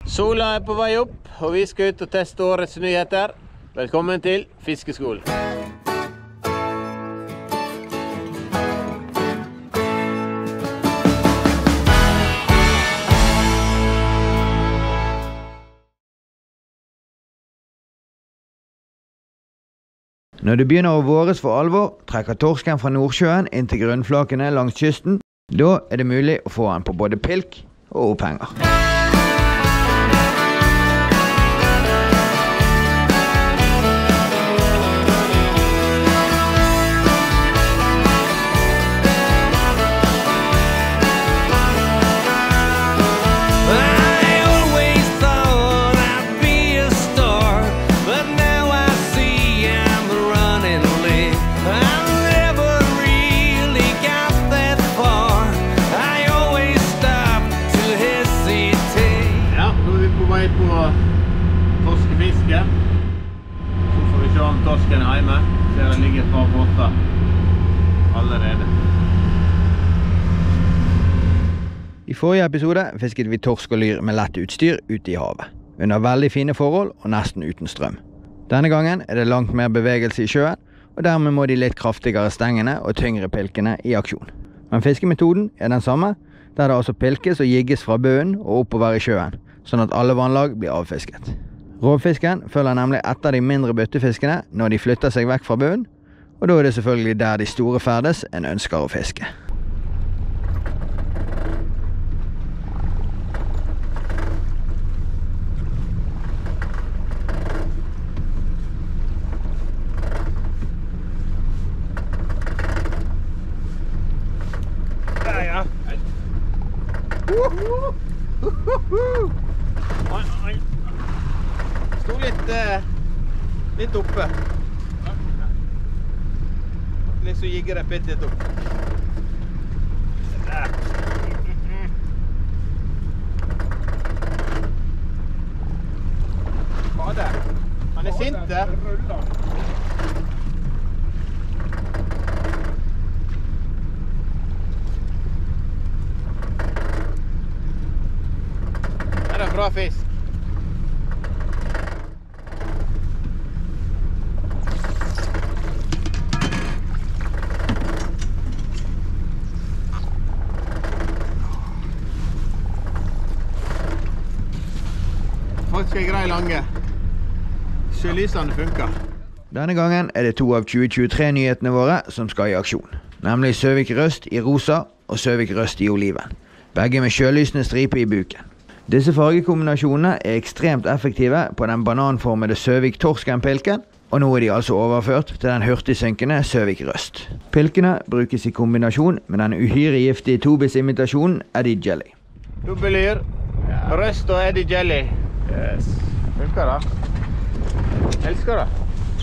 Sola på vei opp, og vi skal ut og teste årets nyheter. Velkommen til Fiskeskolen. Når det begynner å våres for alvor, trekker torsken fra Nordsjøen inn til grunnflakene langs kysten. Da er det mulig å få den på både pilk og opphenger. Torskefiske. Så får vi se om torsken er hjemme. Ser det ligger et par båter allerede. I forrige episode fisket vi torsk og lyr med lett utstyr ute i havet. Under veldig fine forhold og nesten uten strøm. Denne gangen er det langt mer bevegelse i sjøen, og dermed må de litt kraftigere stengene og tyngre pilkene i aksjon. Men fiskemetoden er den samme, der det altså pilkes og jigges fra bunnen og oppover i sjøen, sånn at alle vannlag blir avfisket. Rovfisken følger nemlig etter de mindre byttefiskene når de flytter seg vekk fra bunnen, og da er det selvfølgelig der de store ferdes en ønsker å fiske. Der ja! Oi. Stod litt oppe. Litt så gigger det bitte litt opp. Der. Hva er det? Han er sint der. Det er en bra fisk. Faktisk er grei lange. Sjølysene funker. Denne gangen er det 2 av 2023-nyhetene våre som skal i aksjon. Nemlig Søvik Røst i rosa og Søvik Røst i oliven. Begge med sjølysende stripe i buken. Disse fargekombinasjonene er ekstremt effektive på den bananformede Søvik Torsken-pilken, og nå er de altså overført til den hurtigsynkende Søvik Røst. Pilkene brukes i kombinasjon med den uhyre giftige tobis-imitasjonen Eddie Jelly. Dobbelyr, Røst og Eddie Jelly. Yes. Funker da. Elsker det.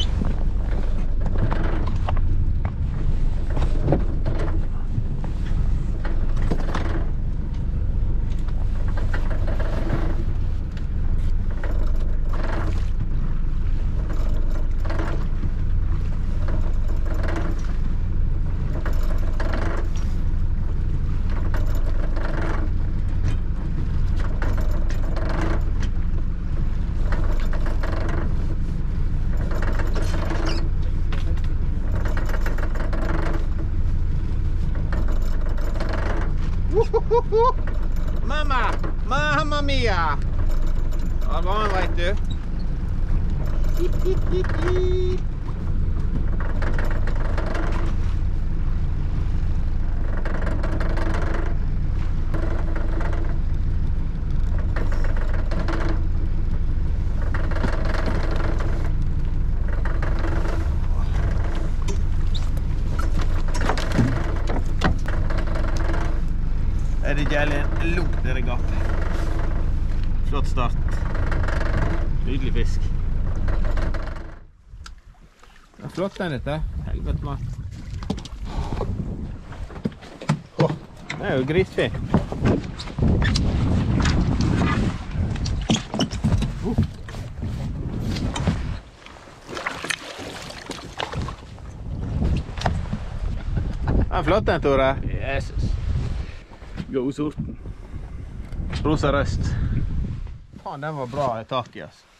Mamma mia! Ja, det var han, vet du. Eddie Jelly langt ned i gapet. Flott start. Nydelig fisk. Det er flott den dette. Helvete mann. Det er jo grisfint. Det er flott den, Tore. Jesus. God sorten. Rosa røst. Faen, den var bra i tak i, altså.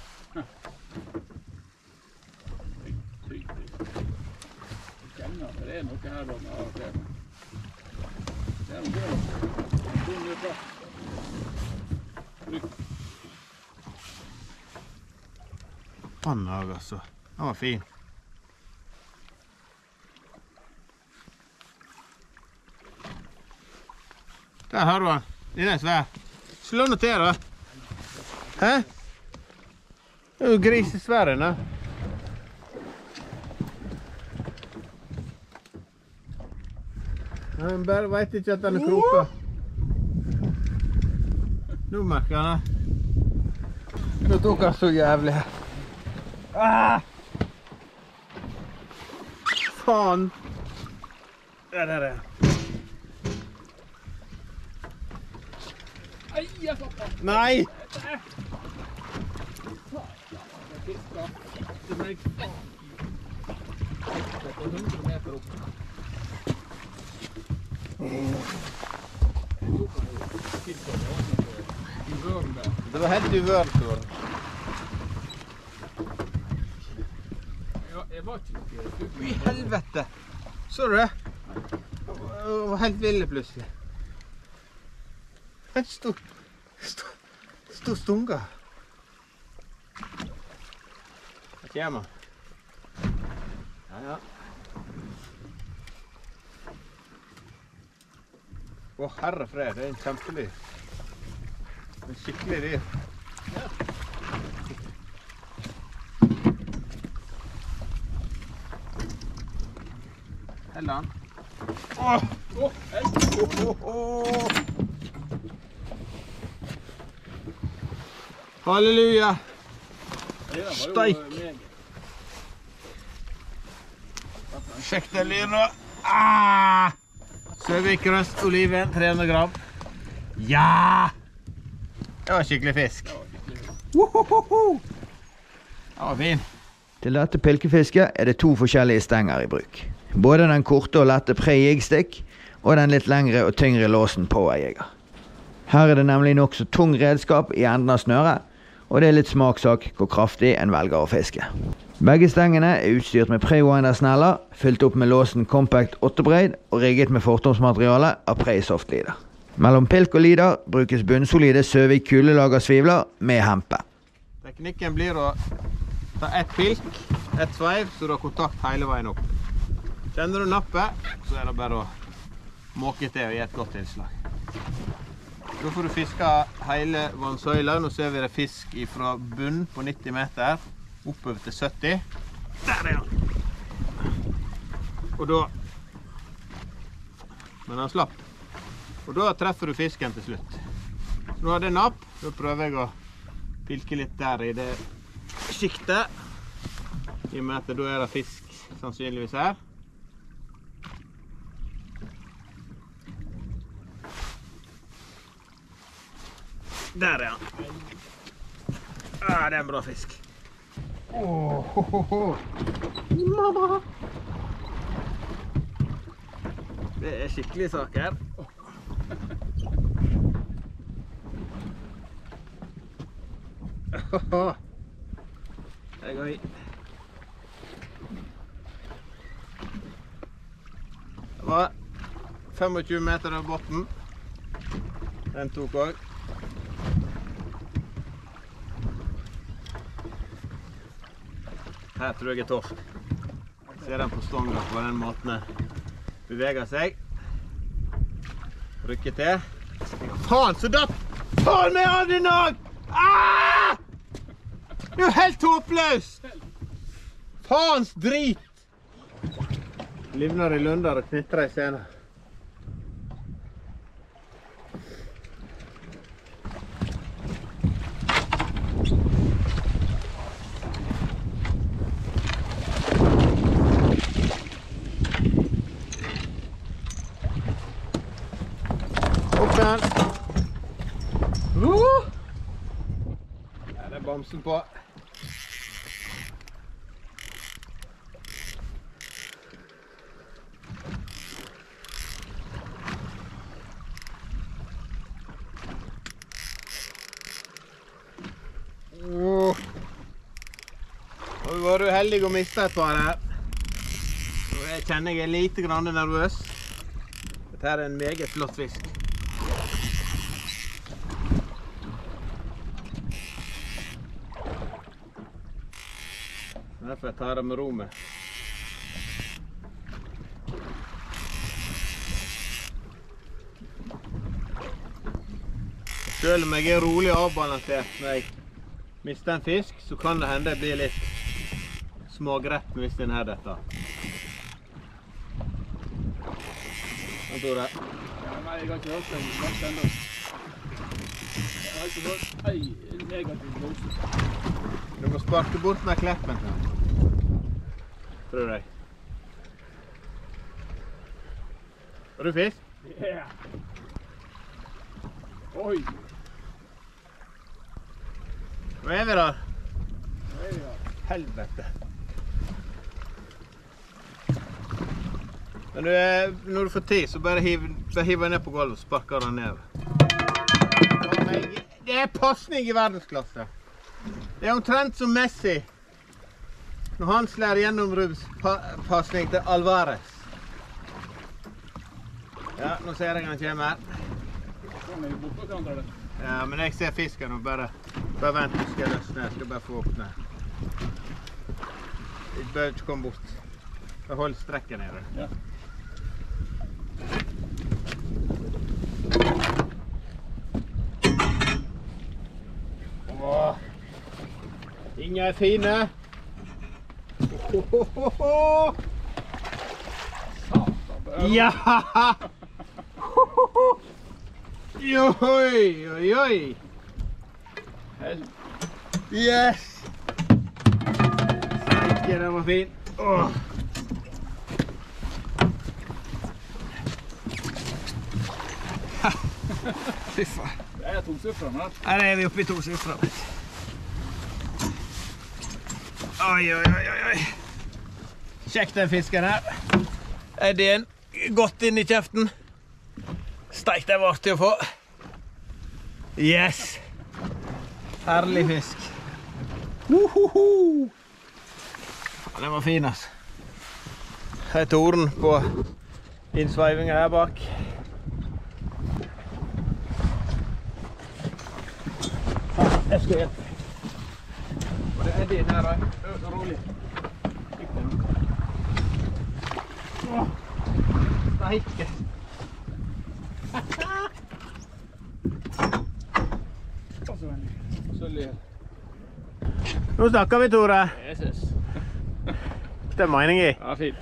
Det er noe her da med avkleden. Det er noe bra. Faen også, altså. Den var fin. Der har du den. Den er svær. Slå den til da. Hæ? Det er jo grisesvær den da. Jeg bare vet ikke at den er kroka. Nå merker han det. Nå tok han så jævlig her. Ah! Faen! Ja, der er det. Ei, jeg satt da. Nei! Det ble faen. Det er 100 meter opp. Det var helt uvørt, Tor. Jeg var ikke I helvete! Så du det? Det var helt ville plutselig. En stor stunga. Her kommer han. Ja, ja. Å, herre fred, det er en kjempelyr. En skikkelig dyr. Ja. Held han. Åh! Halleluja! Steik! Sjekk den lyren nå. Ah! Søvik røst oliven, 300 gram. Ja! Det var skikkelig fisk. Det var fin. Til dette pilkefisket er det 2 forskjellige stenger i bruk. Både den korte og lette pre-jigstick, og den litt lengre og tyngre låsen powerjeger. Her er det nemlig nok så tung redskap i enden av snøret, og det er litt smakssak hvor kraftig en velger å fiske. Begge stengene er utstyrt med pre-winder-sneller, fylt opp med låsen Compact 8-braid og rigget med fortomsmateriale av pre-softlider. Mellom pilk og lider brukes bunnsolide Søvik kulelagersvivler med hempe. Teknikken blir å ta ett pilk, ett sveiv, så du har kontakt hele veien opp. Kjenner du nappet, så er det bare å måke til og gi et godt tilslag. Da får du fiske hele vannsøyla. Nå ser vi det fisk fra bunn på 90 meter, oppover til 70. Der er han! Og da... Men han slapp. Og da treffer du fisken til slutt. Så nå har det napp. Da prøver jeg å pilke litt der i det skiktet. I og med at da er det fisk sannsynligvis her. Der er han. Ah, det er en bra fisk. Mamma! Det er skikkelig saker. Det går i. Det var 25 meter av botten. Den tok også. Her tror jeg er torsk. Ser den på stonga på den måten den beveger seg. Rykker til. Faen, så datt! Faen med han din dag! Ah! Det er jo helt håpløst! Faens drit! Livner i lunder og knytter i scenen. Der er bamsen på. Nå var du heldig å miste et par her. Jeg kjenner jeg er lite grann nervøs. Dette er en meget flott fisk. Derfor jeg tar det med ro med. Selv om jeg er rolig og avbalansert når jeg mister en fisk, så kan det hende jeg blir litt smågretten hvis den her dette. Hva tror du? Ja, nei, jeg har ikke hørt den snart enda. Jeg har ikke hørt ei negativ blåse. Du må sparke bort med kleppen. Tror jeg. Har du fisk? Ja. Oi. Nå er vi da. Nå er vi da. Helvete. Men når du får tid, så bare hiver jeg ned på gulvet og sparker den ned. Det er passning i verdensklasse. Det er omtrent som Messi når han slår gjennomrubbspassning til Alvarez. Ja, nå ser jeg han kommer her. Sånn er vi borte til andre. Ja, men jeg ser fisken og bare vent, så skal jeg løsne. Jeg skal bare få opp den. Jeg bør ikke komme bort. Jeg holder strekken nede. Ja. Åh, Inga er fine. Ja! Oi, oi, oi. Yes! Steike, den var fin. Åh. Fy faen. Det er tosifrene her. Her er vi oppe i tosifrene. Oi, oi, oi, oi. Sjekk den fisken her. Er det en godt inn i kjeften? Steik, det var artig å få. Yes! Herlig fisk. Den var fin, altså. Her er toren på innsveivinga her bak. Jeg skal hjelpe. Og det er din her, da. Rolig. Steike. Nå snakker vi, Tore. Jesus. Det er meningen i. Ja, fint.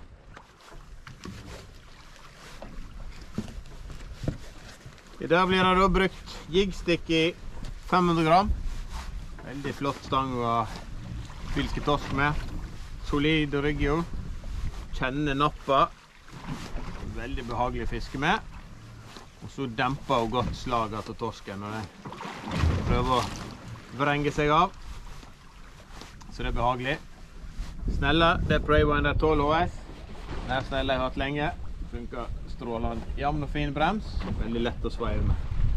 I dag blir det da brukt jigstick i 500 gram. Veldig flott stang og fisketorsk med. Solid ryggjo. Kjenne nappa. Veldig behagelig fiske med. Og så demper hun godt slaget til torsken når den prøver å vrenge seg av. Så det er behagelig. Snelle, det er Praywinder 12 HS. Den er snelle jeg har hatt lenge. Funker strålende. Jevn og fin brems. Veldig lett å sveive med.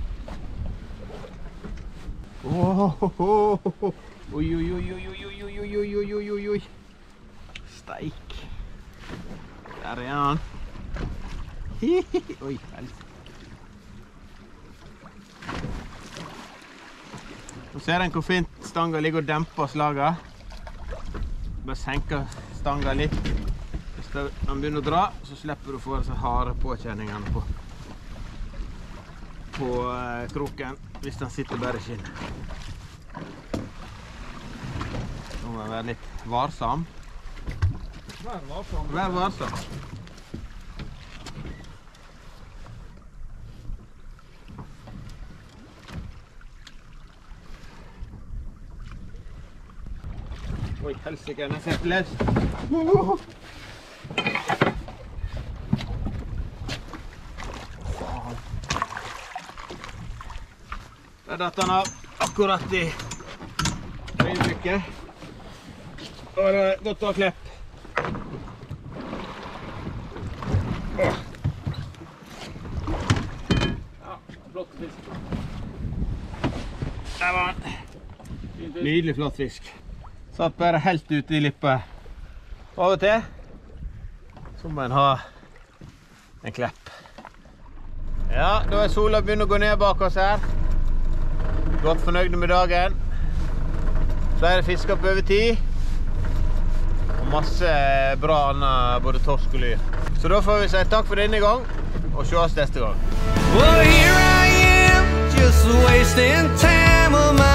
Oi, oi, oi, oi, oi, oi, oi, oi, oi, oi, oi. Steik. Der er han. Oi, helst. Nå ser en hvor fint stanga ligger og demper slaget. Bare senker stanga litt. Hvis den begynner å dra, så slipper du å få disse harde påkjenningene på kroken, hvis den sitter bare i skinn. Nå må jeg være litt varsom. Vær varsom. Vær varsom. Oi, helsike, den sitter løs. Der datt han av akkurat i øyeblikket. Og det er godt å ha klepp. Ja, flott fisk. Der var han. Nydelig flott fisk. Satt bare helt ute i lippet. Av og til så må en ha en klepp. Ja, da er sola begynner å gå ned bak oss her. Godt fornøyde med dagen. Flere fisker på over tid. Og masse bra annet, både torsk og lyr. Så da får vi si takk for denne gang, og se oss neste gang. Well, here I am, just wasting time on my